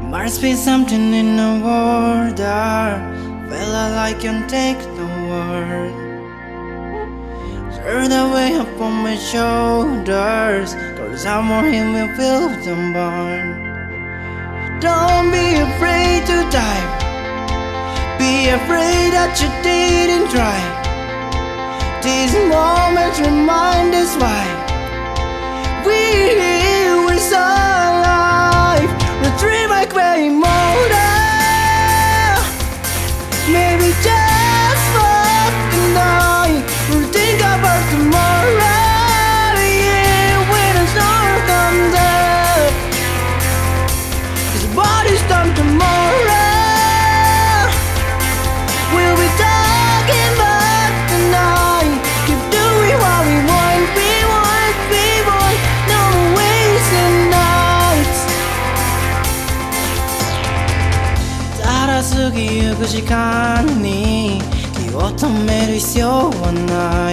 Must be something in the water. Feel like I can take the world. Throw the weight upon my shoulders, 'cause I'm more here will feel the burn. Don't be afraid to die. Be afraid that you didn't try. These moments remind us why we're so alive. The dream like way more. Maybe just for tonight, we'll think about tomorrow. Yeah, when the storm comes up, 'cause the body's done tomorrow. We'll be talking about tonight. Keep doing what we want, no more wasting nights. ただ過ぎゆく時間に気を止める必要はない。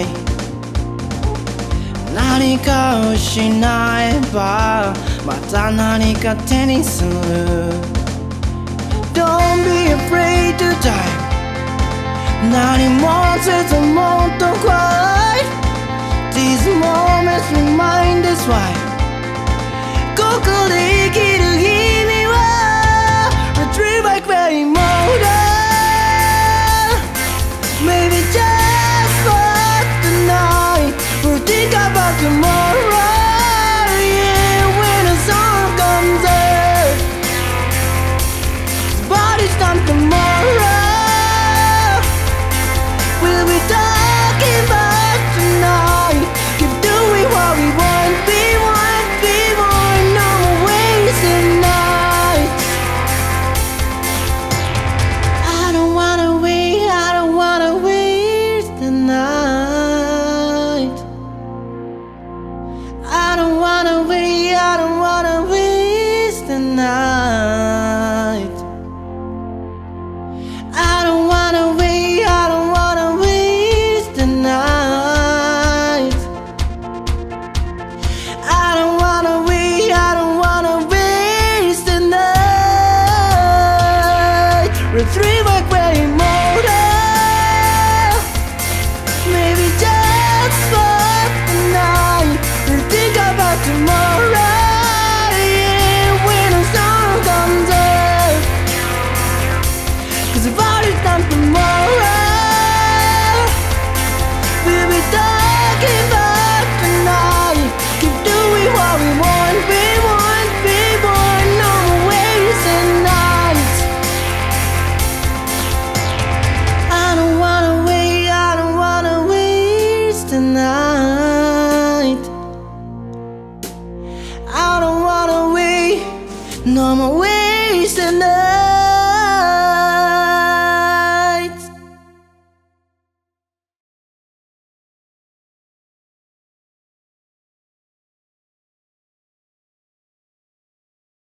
何かを失えばまた何か手にする。 Don't be afraid to die. 何もせずもっと quiet. These moments remind us why ここで